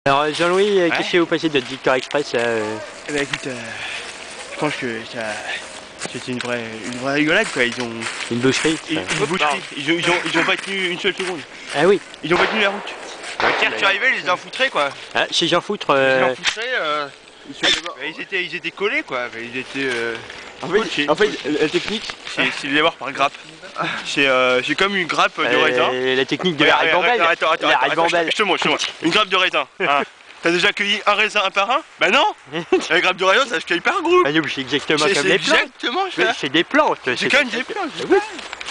Alors Jean-Louis, qu'est-ce que vous pensez de notre Victoire Express là, Eh ben écoute, je pense que ça... C'était une vraie rigolade quoi, ils ont... Une boucherie Une boucherie, ils ont pas tenu une seule seconde. Ah oui. Ils ont pas tenu la route. Quand tu arrivais, ils les infoutraient quoi. Ah, chez Jean Foutre... Ils les infoutraient, ils étaient collés quoi. Ils étaient... En fait, la technique, c'est de les voir par grappe. C'est comme une grappe de raisin. La technique de la ribambelle. Attends, je te montre. Une grappe de raisin. Hein. T'as déjà cueilli un raisin un par un? Bah non. La grappe de raisin, ça se cueille par groupe. Ah non, c'est exactement comme les plantes. Exactement ça. C'est des plantes. C'est quand même des plantes.